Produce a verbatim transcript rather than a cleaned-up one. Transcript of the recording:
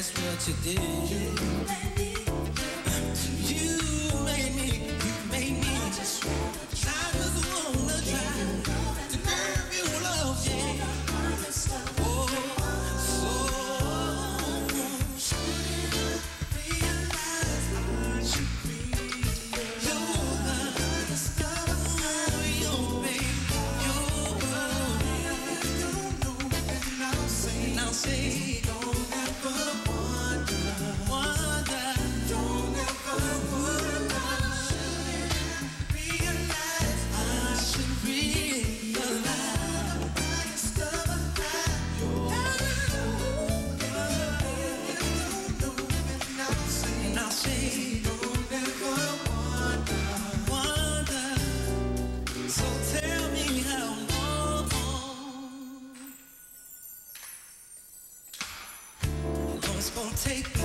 what you did. You made me. You made me. You made me. I just wanna try. I just wanna try to give you love, yeah. Oh, so shouldn't realize I should be your discover your baby, your don't know, and I'll say, I'll say, don't ever wonder, wonder, don't ever wonder. Shouldn't realize I should realize I discover that you're don't know, and I'll say, and I'll say, don't ever wonder, wonder. So tell me how long, how long it's gonna take me.